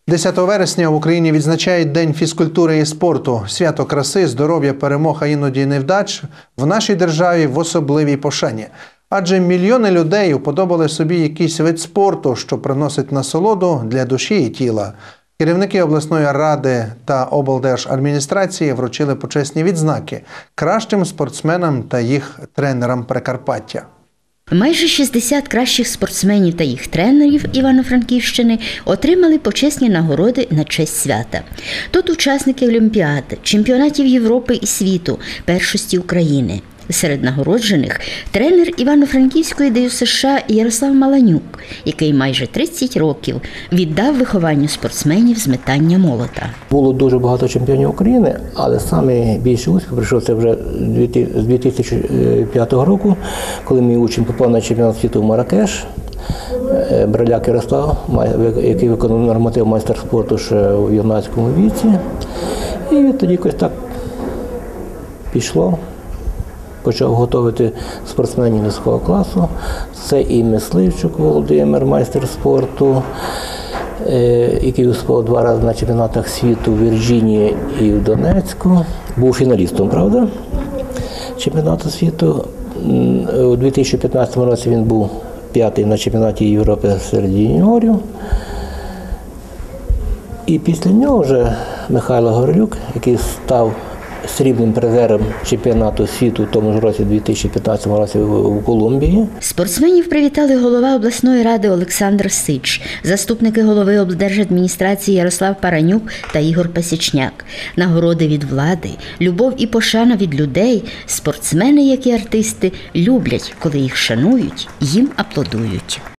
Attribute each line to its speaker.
Speaker 1: 10 вересня в Україні відзначають День фізкультури і спорту. Свято краси, здоров'я, перемог, а іноді невдач в нашій державі в особливій пошані. Адже мільйони людей уподобали собі якийсь вид спорту, що приносить насолоду для душі і тіла. Керівники обласної ради та облдержадміністрації вручили почесні відзнаки кращим спортсменам та їх тренерам Прикарпаття.
Speaker 2: Майже 60 кращих спортсменів та їх тренерів Івано-Франківщини отримали почесні нагороди на честь свята. Тут учасники Олімпіад, чемпіонатів Європи і світу, першості України. Серед нагороджених тренер Івано-Франківської ДЮСШ Ярослав Маланюк, який майже 30 років віддав вихованню спортсменів з метання молота.
Speaker 3: Було дуже багато чемпіонів України, але найбільший успіх прийшов це вже з 2005 року, коли мій учень попав на чемпіонат світу в Марракеш. Браляк Ярослав, який виконав норматив майстер спорту ще у юнацькому віці. І тоді якось так пішло. Почав готувати спортсменів низького класу. Це і Мисливчук Володимир, майстер спорту, який виступав 2 рази на чемпіонатах світу в Вірджинії і в Донецьку. Був фіналістом, правда, чемпіонату світу. У 2015 році він був 5-й на чемпіонаті Європи серед юніорів. І після нього вже Михайло Горелюк, який став срібним призером чемпіонату світу в тому ж році, 2015 році у Колумбії.
Speaker 2: Спортсменів привітали голова обласної ради Олександр Сич, заступники голови облдержадміністрації Ярослав Паранюк та Ігор Пасічняк. Нагороди від влади, любов і пошана від людей спортсмени, як і артисти, люблять, коли їх шанують, їм аплодують.